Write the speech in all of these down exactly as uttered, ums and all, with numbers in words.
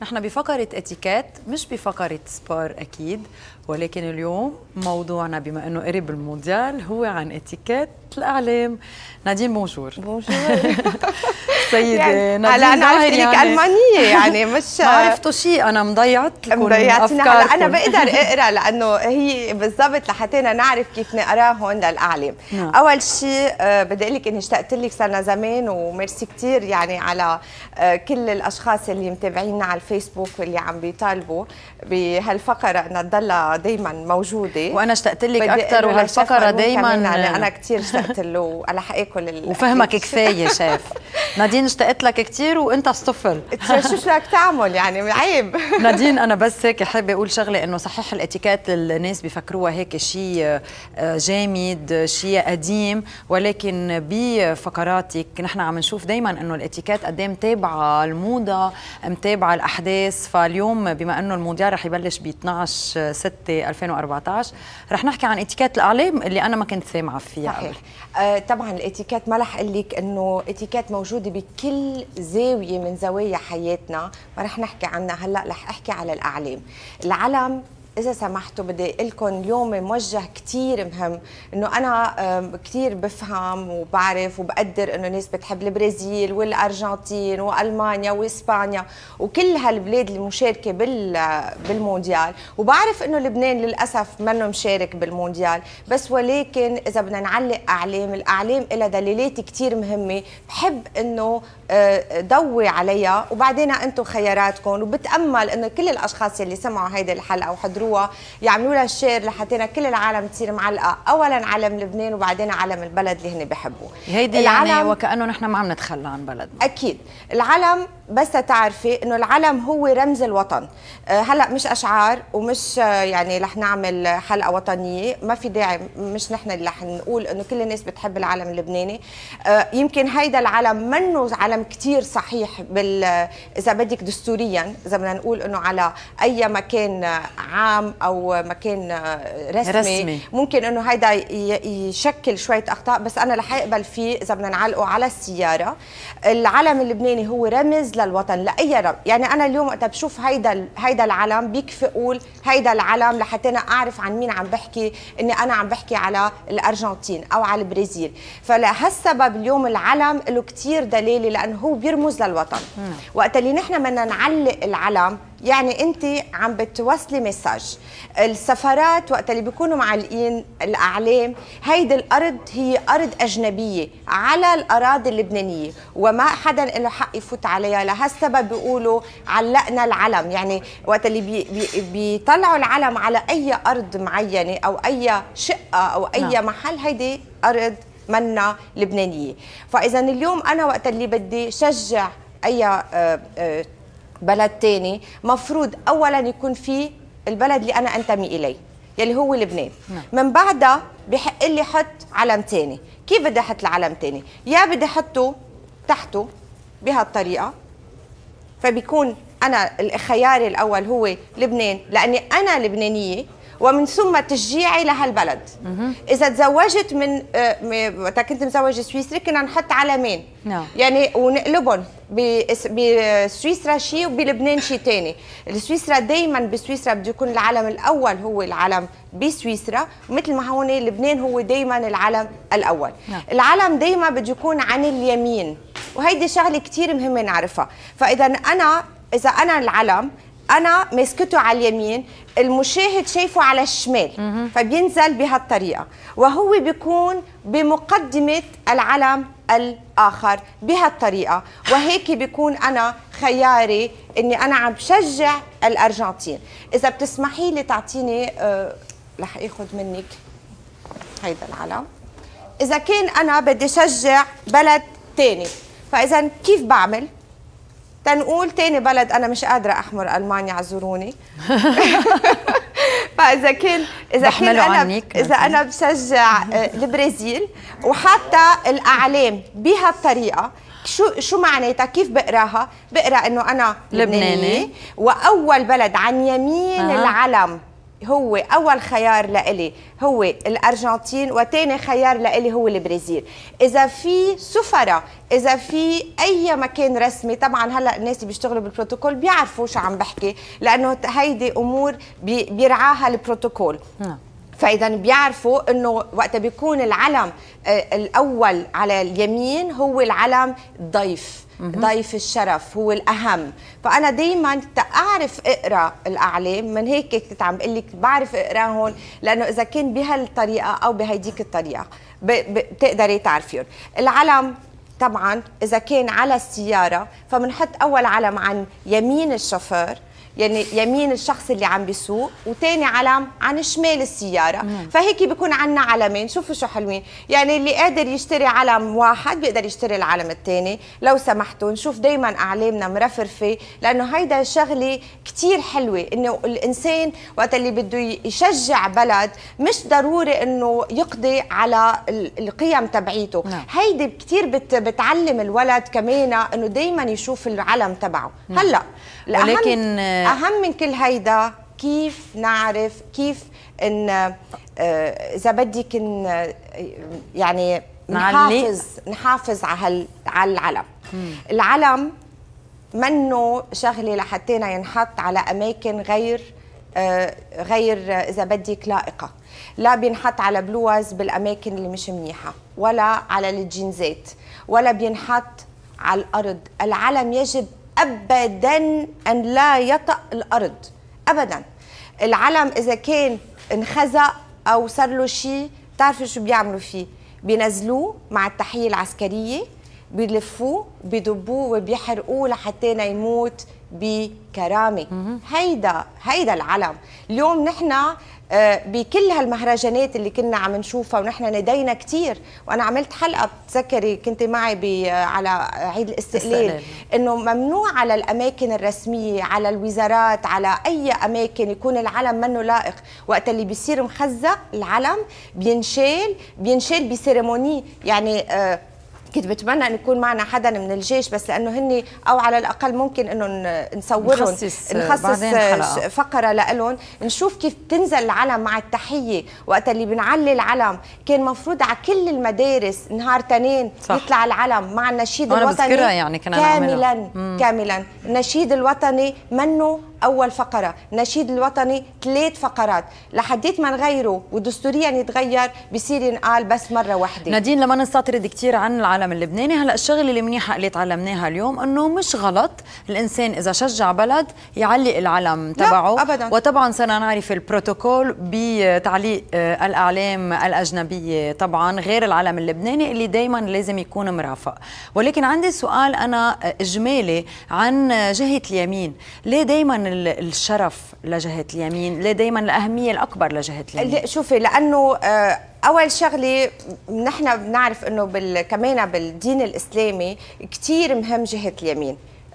نحن بفقرة اتيكيت، مش بفقرة سبار أكيد، ولكن اليوم موضوعنا بما أنه قرب المونديال هو عن اتيكيت الأعلام. نادين بونجور. بونجور. سيدة يعني نادين، هلا أنا عرفت لك يعني ألمانية، يعني مش ما عرفتوا شيء، أنا مضيعت لكم مضيعتنا. هلا أنا أفكاركم. بقدر أقرأ لأنه هي بالضبط لحتى نعرف كيف نقراهم للأعلام. نعم. أول شيء أه بدي أقول لك إني اشتقت لك، صرنا زمان، وميرسي كثير يعني على أه كل الأشخاص اللي متابعينا على الفيسبوك واللي عم بيطالبوا بهالفقرة إنها تضلها دايما موجودة. وأنا اشتقت لك أكثر، وهالفقرة دايما أنا كثير اشتقت له وعلى حقيقة وفهمك كفاية شاف. نادين اشتقت لك كثير وأنت الصفر. شو شو بدك تعمل يعني، عيب. نادين أنا بس هيك حابة أقول شغلة، إنه صحيح الاتيكيت الناس بيفكروها هيك شيء جامد، شيء قديم، ولكن بفقراتك نحن عم نشوف دايما إنه الاتيكيت قد ايه متابعة الموضة، متابعة الأحداث. فاليوم بما إنه المونديال رح يبلش ب اثنعش ستة ألفين وأربعطعش، رح نحكي عن اتيكيت الأعلام اللي أنا ما كنت سامعة فيها. صحيح. آه طبعا الاتيكيت ما رح اقول لك انه اتيكيت موجوده بكل زاويه من زوايا حياتنا، ما رح نحكي عنها هلا، رح احكي على الاعلام. العلم إذا سمحتوا بدي أقول لكم اليوم موجه كثير مهم، إنه أنا كثير بفهم وبعرف وبقدر إنه ناس بتحب البرازيل والأرجنتين وألمانيا وإسبانيا وكل هالبلاد المشاركة بالمونديال، وبعرف إنه لبنان للأسف منه مشارك بالمونديال، بس ولكن إذا بدنا نعلق أعلام، الأعلام لها دلالات كثير مهمة، بحب إنه ضوي عليها، وبعدين أنتم خياراتكم، وبتأمل إنه كل الأشخاص اللي سمعوا هيدي الحلقة وحضروا يعملوا لها شير لحتى كل العالم تصير معلقه، اولا علم لبنان وبعدين علم البلد اللي هن بحبوه. هيدي يعني وكانه نحن ما عم نتخلى عن بلدنا. اكيد العلم، بس تعرفي انه العلم هو رمز الوطن. أه هلا مش اشعار ومش أه يعني رح نعمل حلقه وطنيه، ما في داعي، مش نحن اللي رح نقول انه كل الناس بتحب العلم اللبناني. أه يمكن هيدا العلم منه علم كثير صحيح بال اذا بدك دستوريا، اذا بدنا نقول انه على اي مكان عام او مكان رسمي, رسمي. ممكن انه هيدا يشكل شويه اخطاء، بس انا رح اقبل فيه اذا بدنا نعلقه على السياره. العلم اللبناني هو رمز للوطن لاي رب، يعني انا اليوم وقت بشوف هيدا هيدا العلم بيكفي اقول هيدا العلم لحتى انا اعرف عن مين عم بحكي، اني انا عم بحكي على الارجنتين او على البرازيل. فلهالسبب اليوم العلم له كثير دلاله، لانه هو بيرمز للوطن. مم. وقت اللي نحن بدنا نعلق العلم يعني انت عم بتوصلي مساج. السفارات وقت اللي بيكونوا معلقين الاعلام، هيدي الارض هي ارض اجنبيه على الاراضي اللبنانيه، وما حدا له حق يفوت عليها، لهالسبب بيقولوا علقنا العلم. يعني وقت اللي بي بي بيطلعوا العلم على اي ارض معينه او اي شقه او اي نعم. محل، هيدي ارض منا لبنانيه. فاذا اليوم انا وقت اللي بدي شجع اي آآ آآ بلد تاني، مفروض اولا يكون في البلد اللي انا انتمي اليه يلي هو لبنان. نعم. من بعدها بحق لي حط علم تاني. كيف بدي احط العلم تاني؟ يا بدي احطه تحته بهالطريقه، فبيكون انا خياري الاول هو لبنان لاني انا لبنانيه، ومن ثم تشجيعي لهالبلد. مه. اذا تزوجت من وقت كنت مزوجه سويسري كنا نحط علمين. نعم. يعني ونقلبهم بسويسرا شيء وبلبنان شيء ثاني. سويسرا دائما بسويسرا بده يكون العلم الاول هو العلم بسويسرا، مثل ما هون لبنان هو دائما العلم الاول. نعم. العلم دائما بده يكون عن اليمين، وهيدي شغله كثير مهمه نعرفها. فاذا انا اذا انا العلم أنا ماسكته على اليمين، المشاهد شايفه على الشمال، مه. فبينزل بهالطريقة، وهو بيكون بمقدمة العلم الآخر بهالطريقة، وهيك بيكون أنا خياري إني أنا عم بشجع الأرجنتين. إذا بتسمحي لي تعطيني أه رح آخذ منك هيدا العلم. إذا كان أنا بدي شجع بلد تاني، فإذا كيف بعمل؟ تنقول تاني بلد أنا مش قادرة أحمر ألمانيا، عذروني. فإذا كان إذا كان أنا إذا أنا بشجع البرازيل وحتى الأعلام بهالطريقة، شو شو معناتها؟ كيف بقراها؟ بقرا إنه أنا لبناني، وأول بلد عن يمين آه. العلم هو اول خيار لإلي هو الارجنتين، وثاني خيار لإلي هو البرازيل. اذا في سفراء، اذا في اي مكان رسمي، طبعا هلا الناس اللي بيشتغلوا بالبروتوكول بيعرفوا شو عم بحكي، لانه هيدي امور بي بيرعاها البروتوكول. نعم. فاذا بيعرفوا انه وقت بيكون العلم الاول على اليمين هو العلم ضيف، ضيف الشرف هو الاهم. فانا دائما اعرف اقرا الاعلام، من هيك كنت عم بقول لك بعرف اقراهم، لانه اذا كان بهالطريقه او بهيديك الطريقه بتقدري تعرفيهم. العلم طبعا اذا كان على السياره فبنحط اول علم عن يمين الشوفير، يعني يمين الشخص اللي عم بيسوق، وثاني علم عن شمال السياره. مم. فهيك بيكون عندنا علمين. شوفوا شو حلوين، يعني اللي قادر يشتري علم واحد بيقدر يشتري العلم الثاني. لو سمحتوا نشوف دائما اعلامنا مرفرفه، لانه هيدا شغله كثير حلوه، انه الانسان وقت اللي بده يشجع بلد مش ضروري انه يقضي على القيم تبعيته. نعم. هيدي كثير بت بتعلم الولد كمان انه دائما يشوف العلم تبعه. نعم. هلا ولكن أهم من كل هيدا كيف نعرف، كيف إن إذا بدك إن يعني نحافظ نحافظ على على العلم. مم. العلم منه شغلة لحتى ينحط على أماكن غير غير إذا بدك لائقة، لا بينحط على بلوز بالأماكن اللي مش منيحة، ولا على الجينزات، ولا بينحط على الأرض. العلم يجب ابدا ان لا يطأ الارض ابدا. العلم اذا كان انخزق او صار له شيء، بتعرفوا شو بيعملوا فيه؟ بينزلوه مع التحيه العسكريه، بيلفوه بيدبوه وبيحرقوه لحتى يموت بكرامه. هيدا هيدا العلم. اليوم نحن بكل هالمهرجانات اللي كنا عم نشوفها ونحن ندينا كثير، وانا عملت حلقه بتذكري كنت معي على عيد الاستقلال، انه ممنوع على الاماكن الرسميه، على الوزارات، على اي اماكن يكون العلم منه لائق. وقت اللي بيصير مخزق العلم بينشال بينشال بسيرموني. يعني آه كنت بتمنى ان يكون معنا حدا من الجيش، بس لانه هن او على الاقل ممكن انه نصورهم، نخصص, نخصص فقره لهم، نشوف كيف تنزل العلم مع التحيه. وقت اللي بنعلي العلم كان مفروض على كل المدارس نهار تنين صح. يطلع العلم مع النشيد الوطني يعني كاملا. كاملا النشيد الوطني منه اول فقره، النشيد الوطني ثلاث فقرات، لحديت ما نغيره ودستوريا يتغير بصير ينقال بس مره واحده. نادين لما نستطرد كثير عن العالم اللبناني، هلا الشغله اللي منيحه اللي تعلمناها اليوم انه مش غلط الانسان اذا شجع بلد يعلق العلم تبعه أبداً. وطبعا صرنا نعرف البروتوكول بتعليق الاعلام الاجنبيه طبعا غير العلم اللبناني اللي دائما لازم يكون مرافق. ولكن عندي سؤال انا اجمالي عن جهه اليمين، ليه دائما الشرف لجهة اليمين؟ ليه دايما الأهمية الأكبر لجهة اليمين؟ شوفي، لأنه أول شغلة نحن بنعرف أنه بال... كمان بالدين الإسلامي كتير مهم جهة اليمين،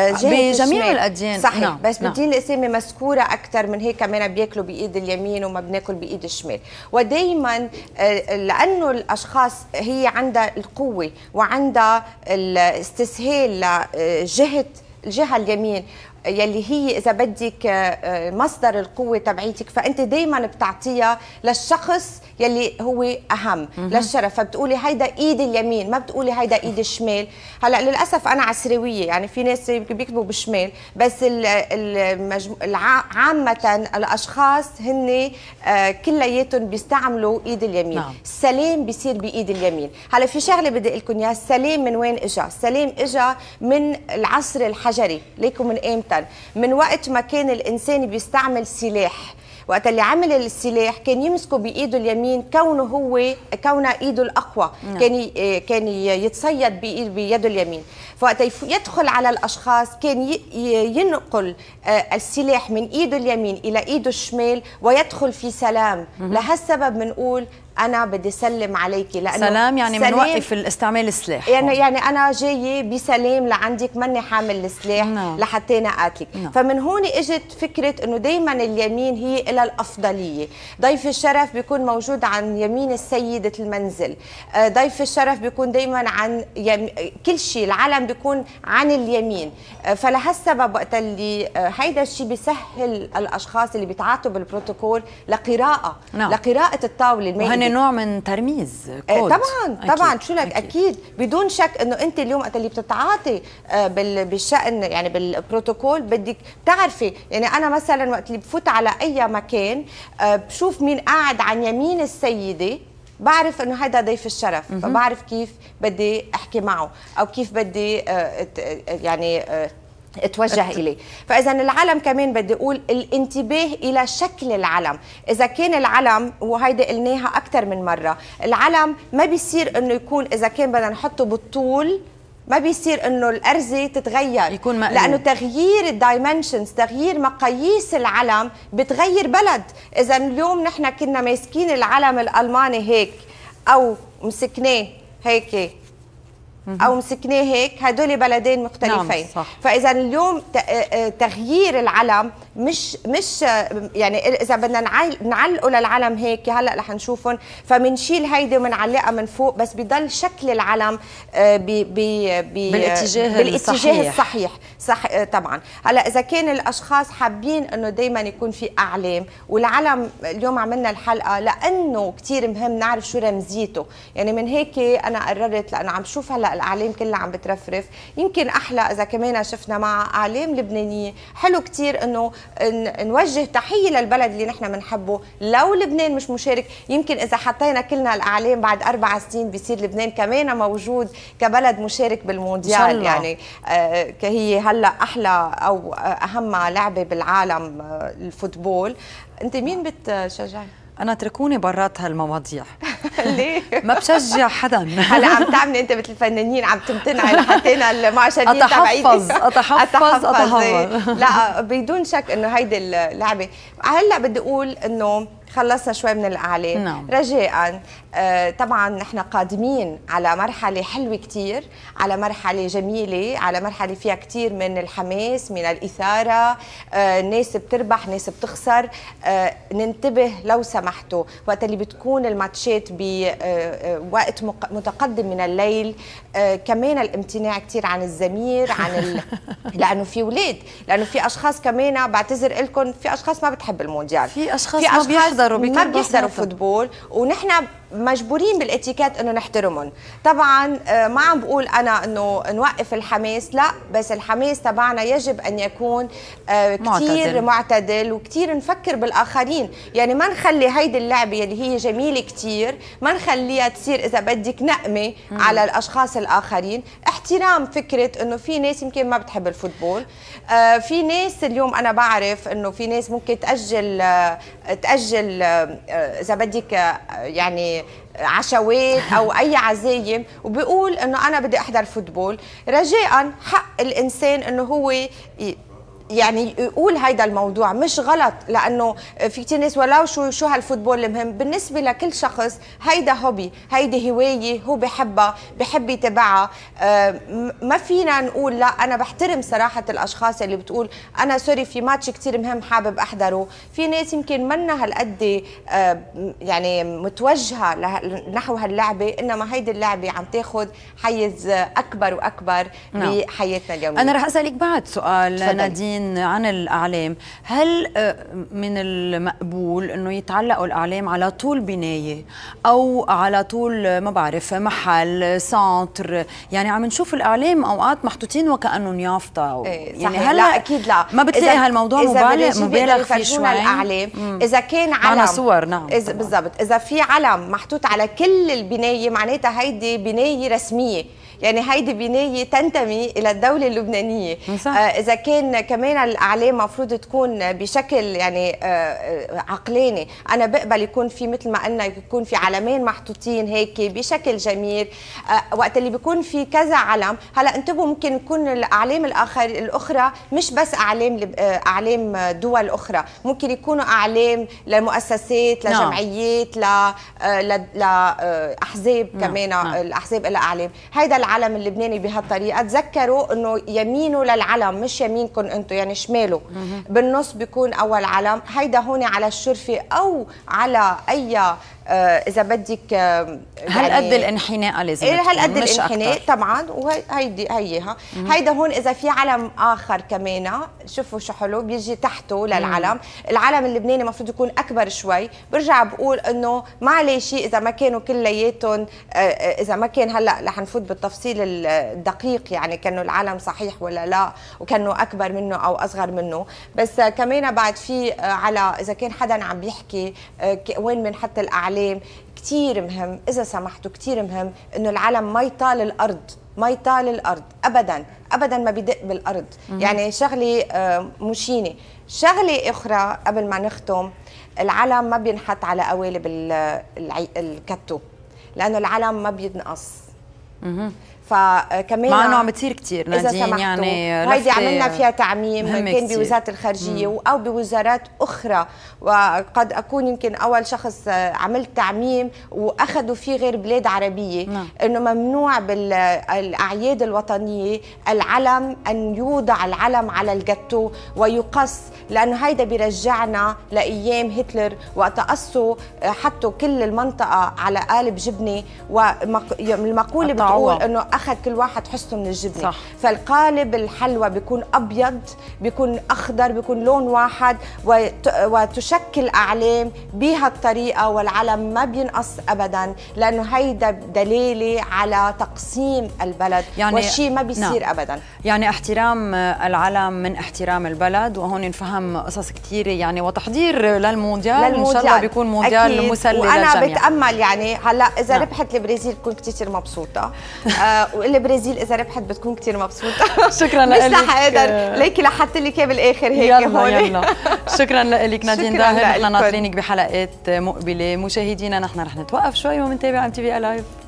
بجميع الأديان صحيح. نعم. بس نعم. بالدين الإسلامي مذكورة أكثر من هيك، كمان بياكلوا بإيد اليمين وما بناكل بإيد الشمال. ودايما لأنه الأشخاص هي عندها القوة وعندها الاستسهال لجهة الجهة اليمين يلي هي إذا بدك مصدر القوة تبعيتك، فأنت دايما بتعطيها للشخص يلي هو أهم للشرف. فبتقولي هيدا إيد اليمين، ما بتقولي هيدا إيد الشمال. هلا للأسف أنا عسروية، يعني في ناس بيكتبوا بالشمال، بس عامة الأشخاص هن كلياتهم بيستعملوا إيد اليمين. نعم. السلام بيصير بإيد اليمين. هلا في شغلة بدي أقول لكم إياها، السلام من وين إجا؟ السلام إجا من العصر الحجري، ليكم من إمتى؟ من وقت ما كان الإنسان بيستعمل سلاح. وقت اللي عمل السلاح كان يمسكه بايده اليمين، كونه هو كونه ايده الاقوى. نعم. كان كان يتصيد بايد بيده اليمين. فوقت يدخل على الاشخاص كان ينقل السلاح من ايده اليمين الى ايده الشمال ويدخل في سلام. لهالسبب بنقول انا بدي سلم عليكي، لانه سلام يعني بنوقف الاستعمال السلاح. يعني يعني انا جايه بسلام لعندك، ماني حامل السلاح نعم. لحتى اقاتلك. نعم. فمن هون اجت فكره انه دائما اليمين هي لها الافضليه. ضيف الشرف بيكون موجود عن يمين السيده المنزل، ضيف الشرف بيكون دائما عن يم... كل شيء. العلم بيكون عن اليمين. فلهالسبب وقت اللي هيدا الشيء بيسهل الاشخاص اللي بيتعاطوا بالبروتوكول لقراءه نعم. لقراءه الطاوله المائده، وهن نوع من ترميز كود. طبعا أكيد. طبعا شو لك اكيد, أكيد. بدون شك انه انت اليوم وقت اللي بتتعاطي بالشأن يعني بالبروتوكول بدك تعرفي، يعني انا مثلا وقت اللي بفوت على اي مكان بشوف مين قاعد عن يمين السيده، بعرف انه هذا ضيف الشرف، فبعرف كيف بدي احكي معه او كيف بدي يعني اتوجه اليه. فاذا العلم كمان بدي اقول الانتباه الى شكل العلم، اذا كان العلم وهيدي قلناها اكثر من مره، العلم ما بيصير انه يكون اذا كان بدنا نحطه بالطول ما بيصير انه الارزه تتغير، يكون مقلوب. لانه تغيير الدايمنشنز، تغيير مقاييس العلم بتغير بلد. اذا اليوم نحن كنا ماسكين العلم الالماني هيك او مسكناه هيك او مسكناه هيك، هدول بلدين مختلفين. نعم فاذا اليوم تغيير العلم مش مش يعني اذا بدنا نعلقه للعلم هيك هلا رح نشوفهم، فبنشيل هيدي وبنعلقها من فوق، بس بضل شكل العلم بي بي بي بالاتجاه, بالاتجاه الصحيح, الصحيح. صح طبعا. هلا اذا كان الاشخاص حابين انه دائما يكون في اعلام، والعلم اليوم عملنا الحلقه لانه كثير مهم نعرف شو رمزيته، يعني من هيك انا قررت لانه عم شوف هلا الاعلام كلها عم بترفرف، يمكن احلى اذا كمان شفنا مع اعلام لبنانيه. حلو كثير انه نوجه تحيه للبلد اللي نحن بنحبه، لو لبنان مش مشارك يمكن اذا حطينا كلنا الاعلام بعد اربع سنين بيصير لبنان كمان موجود كبلد مشارك بالمونديال. يعني آه كهي هلا احلى او اهم لعبه بالعالم آه الفوتبول. انت مين بتشجعي؟ أنا اتركوني برات هالمواضيع. ليه؟ ما بشجع حدا. هلا عم تعملي أنت مثل الفنانين عم تمتنعي لحتى المعشرين تبعيتي. أتحفظ أتحفظ أتحفظ. لا بدون شك إنه هيدي اللعبة. هلا بدي أقول إنه خلصنا شوي من الأعلام. نعم. رجاء آه طبعا نحن قادمين على مرحلة حلوة كتير، على مرحلة جميلة، على مرحلة فيها كتير من الحماس، من الإثارة، آه ناس بتربح ناس بتخسر. آه ننتبه لو سمحتوا وقت اللي بتكون الماتشات بوقت آه متقدم من الليل. آه كمان الامتناع كتير عن الزمير، عن ال... لأنه في ولاد، لأنه في أشخاص كمان بعتذر لكم، في أشخاص ما بتحب المونديال، في أشخاص, في أشخاص ما بيحضروا ما بيحضروا فوتبول، ونحن مجبورين بالاتيكيت انه نحترمهم. طبعا ما عم بقول انا انه نوقف الحماس، لا، بس الحماس تبعنا يجب ان يكون كثير معتدل وكثير نفكر بالاخرين. يعني ما نخلي هيدي اللعبه اللي هي جميله كثير ما نخليها تصير اذا بدك نقمه مم. على الاشخاص الاخرين. احترام فكره انه في ناس يمكن ما بتحب الفوتبول، آه في ناس اليوم انا بعرف انه في ناس ممكن تاجل آه تاجل آه اذا بدك آه يعني عشوات او اي عزايم وبيقول انه انا بدي احضر فوتبول. رجاء حق الانسان انه هو يعني يقول هيدا الموضوع مش غلط، لانه في كثير ناس ولو شو شو هالفوتبول المهم بالنسبه لكل شخص، هيدا هوبي، هيدي هوايه هو بحبها بحب يتبعها. آه ما فينا نقول لا. انا بحترم صراحه الاشخاص اللي بتقول انا سوري في ماتش كثير مهم حابب احضره. في ناس يمكن منا هالقد آه يعني متوجهه نحو هاللعبه، انما هيدي اللعبه عم تاخذ حيز اكبر واكبر نعم. بحياتنا اليوميه. انا رح اسالك بعد سؤال نادين عن الأعلام. هل من المقبول أنه يتعلقوا الأعلام على طول بناية أو على طول ما بعرف محل سانتر؟ يعني عم نشوف الأعلام أوقات محطوطين وكأنه يافطة. إيه يعني هلا لا أكيد لا، ما بتلاقي هالموضوع مبالغ مبالغ فيه شوي. الأعلام مم. إذا كان علم صور نعم إذا بالضبط إذا في علم محطوط على كل البناية معناتها هيدي بناية رسمية، يعني هيدي بناية تنتمي إلى الدولة اللبنانية. آه إذا كان كمان الأعلام مفروض تكون بشكل يعني آه عقلاني. أنا بقبل يكون في مثل ما قلنا يكون في علمين محطوطين هيك بشكل جميل. آه وقت اللي بيكون في كذا علم، هلا انتبهوا ممكن يكون الأعلام الآخر الأخرى مش بس أعلام آه أعلام دول أخرى، ممكن يكونوا أعلام لمؤسسات لجمعيات لأحزاب آه كمان. آه الأحزاب لها أعلام. هيدا العلم اللبناني بهالطريقه تذكروا انه يمينه للعلم مش يمينكم انتم، يعني شماله بالنص بيكون اول علم. هيدا هون على الشرفه او على اي اذا بدك يعني هالقد الانحناء لازم إيه هالقد مش الانحناء أكتر. طبعا. وهيدي هيها هيدا هون اذا في علم اخر كمان شوفوا شو حلو بيجي تحته للعلم. مم. العلم اللبناني المفروض يكون اكبر شوي. برجع بقول انه معلش اذا ما كانوا كلياتهم، اذا ما كان هلا رح نفوت بالتفصيل الدقيق يعني كانوا العلم صحيح ولا لا وكانوا اكبر منه او اصغر منه. بس كمان بعد في على اذا كان حدا عم بيحكي وين بنحط الاعلام، كثير مهم اذا سمحتوا كثير مهم انه العلم ما يطال الارض، ما يطال الارض ابدا ابدا، ما بيدق بالارض. مم. يعني شغله مشينه. شغله اخرى قبل ما نختم، العلم ما بينحط على قوالب الكتو لانه العلم ما بينقص. مم. فكمان مع انه عم بتصير كثير نادين يعني هيدي عملنا فيها تعميم كان بوزاره الخارجيه مم. او بوزارات اخرى، وقد اكون يمكن اول شخص عملت تعميم واخذوا فيه غير بلاد عربيه. مم. انه ممنوع بالاعياد الوطنيه العلم ان يوضع العلم على الجاتو ويقص، لانه هيدا بيرجعنا لايام هتلر وقت قصوا حطوا كل المنطقه على قالب جبنه، والمقوله بتقول انه اخذ كل واحد حصته من الجبنه. صح. فالقالب الحلوى بيكون ابيض، بيكون اخضر، بيكون لون واحد، وتشكل اعلام بهالطريقه والعلم ما بينقص ابدا، لانه هيدا دلاله على تقسيم البلد. يعني والشيء ما بيصير نعم. ابدا. يعني احترام العلم من احترام البلد، وهون نفهم قصص كثيره يعني، وتحضير للمونديال, للمونديال. ان شاء الله بيكون مونديال مسلي للجميع. وانا للجميع. بتامل يعني هلا اذا نعم. ربحت البرازيل بكون كثير مبسوطه. والبرازيل اذا ربحت بتكون كثير مبسوطه. شكرا لك. مش رح اقدر ليكي لحقت لي كيف بالاخر هيك يلا هون. يلا شكرا لك نادين داهر. نحن ناطرينك بحلقات مقبله. مشاهدينا نحن رح نتوقف شوي ومنتابع ام تي في لايف.